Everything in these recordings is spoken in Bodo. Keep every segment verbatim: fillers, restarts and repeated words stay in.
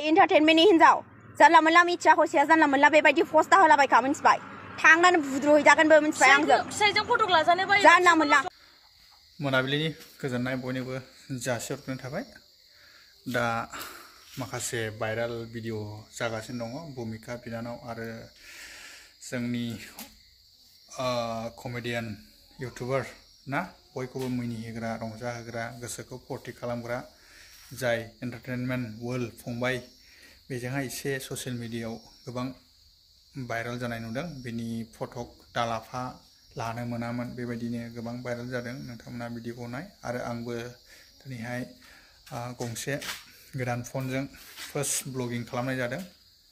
एन्टारटेनमेन्टनि हिनजाव जानला मोनला मिथिया हसिया जानला मोनला बेबायदि पस्टा होलाबायखा मिथिबाय थांनानै बुद्रुहैजागोनबो मिथिबाय आंजों फिसाइजों फट' लाजानो बायो जानला मोनला मोनाबिलिनि गोजोननाय बयनोबो जासिहरनाय थाबाय दा माखासे भाइराल भिडिअ जागासिनो दङ भूमिका बिनानाव आरो जोंनि कमेडियान इउटुबार ना बयखौबो मिनिहोग्रा रंजाहोग्रा गोसोखौ फुरथि खालामग्रा जाय एन्टारटेनमेन्ट वर्ल्ड फंबाय बेजोंहाय एसे ससियेल मिडियायाव गोबां भाइराल जानाय नुदों बेनि फटक दालाफा लानो मोनामोन बेबायदिनो गोबां भाइराल जादों नोंथांमोना भिडिअखौ नाय आरो आंबो दिनैहाय गंसे गोदान फनजों फार्स्ट ब्लगिं खालामनाय जादों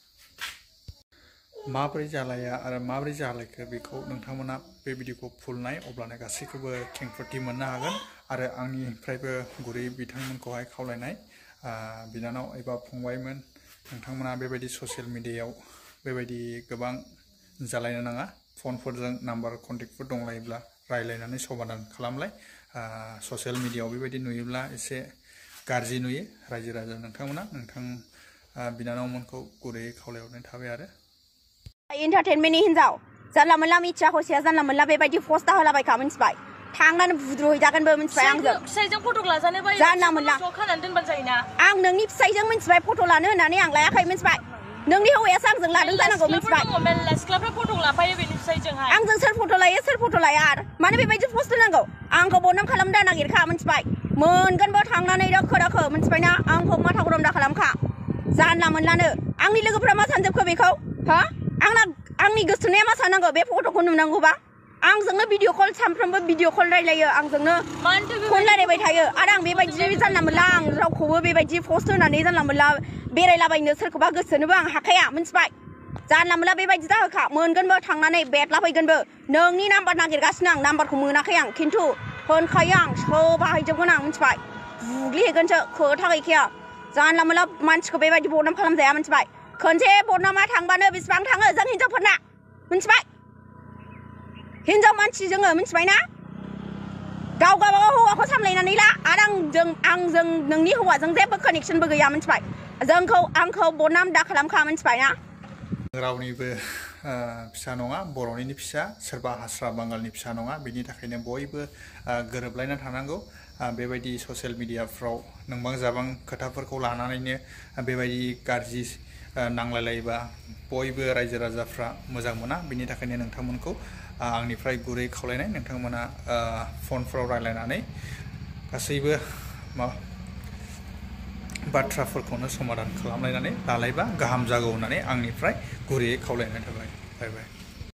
माबोरै जालाया आरो माबोरै जालायखो बेखौ नोंथांमोना बे भिडिअखौ फुल नाय अब्लानो गासैखौबो खेंफोरथि मोननो हागोन आरो आंनिफ्रायबो गुरै बिथांमोनखौहाय खावलायनाय बिनानाव एबा फंबायमोन नोंथांमोना बेबायदि ससियेल मिडियायाव बेबायदि गोबां जालायनो नाङा फनफोरजों नाम्बार कन्टेक्टफोर दंलायोब्ला रायलायनानै समाधान खालामलाय ससियेल मिडियायाव बेबायदि नुयोब्ला एसे गाज्रि नुयो रायजो राजा नोंथांमोना नोंथां बिनानावमोनखौ गुरैयै खावलायहरनाय थाबाय आरो एन्टारटेनमेन्टनि हिनजाव जानला मोनला मिथिया हसिया जानला मोनला बेबायदि पस्टा होलाबायखा मिथिबाय थांनानै बुद्रुहैजागोनबो मिथिबाय आंजों फिसाइजों फट' लाजानो बायो जानला मोनला खानानै दोनबानो जायोना आं नोंनि फिसाइजों मिथिबाय फट' लानो होननानै आं लायाखै मिथिबाय नोंनि हौवायासो आंजों लादों जानांगौ मिथिबाय मेल्ला सिख्लाफ्रा फट' लाफायो बेनि फिसाइजोंहाय आंजों सोर फट' लायो सोर फट' लाया आरो मानो बेबायदि पस्ट होनांगौ आंखौ बदनाम खालामनो नागिरखा मिथिबाय मोनगोनबो थांनानै दोखो दोखो मिथिबायना आंखौ माथा गरम दा खालामखा जानला मोनलानो आंनि लोगोफ्रा मा सानजोबखो बेखौ हो आंना आंनि गोसोनाया मा साननांगौ बे फट'खौ नुनांगौबा आंजोंनो भिडिअ कल सानफ्रोमबो भिडिअ कल रायलायो आंजोंनो फन रायलायबाय थायो आरो आं बेबायदि जानला मोनला आं रावखौबो बेबायदि पस्ट होनानै जानला मोनला बेरायलाबायनो सोरखौबा गोसोनोबो आं हाखाया मिथिबाय जानला मोनला बेबायदि दाहोखा मोनगोनबो थांनानै बेदलाफैगोनबो नोंनि नाम्बार नागिरगासिनो आं नाम्बारखौ मोनाखै आं खिन्थु होनखायो आं सोबाहायजोबगोन आं मिथिबाय बुग्लिहैगोनसो खोथा गैखाया जानला मोनला मानसिखौ बेबायदि बदनाम खालामजाया मिथिबाय खनसे बदनामा थांबानो बेसेबां थाङो जों हिनजावफोरना मिथिबाय हिनजाव मानसि जोङो मिथिबायना गाव गावबागाव हौवाखौ सामलायनानै ला आरो आंजों आंजों नोंनि हौवाजों जेबो कानेक्सनबो गैया मिथिबाय जोंखौ आंखौ बदनाम दा खालामखा मिथिबायना रावनिबो फिसा नङा बर'निनो फिसा सोरबा हास्रा बांगालनि फिसा नङा बेनि थाखायनो बयबो गोरोबलायना थानांगौ बेबायदि ससियेल मिडियाफ्राव नंबां जाबां खोथाफोरखौ लानानैनो बेबायदि गाज्रि नांलायलायोबा बयबो रायजो राजाफ्रा मोजां मोना बेनि थाखायनो नोंथांमोनखौ आंनिफ्राय गुरै खावलायनाय नोंथांमोना फनफ्राव रायलायनानै गासैबो मा बाथ्राफोरखौनो समाधान खालामलायनानै लालायबा गाहाम जागौ होननानै आंनिफ्राय गुरैयै खावलायनाय थाबाय बाय बाय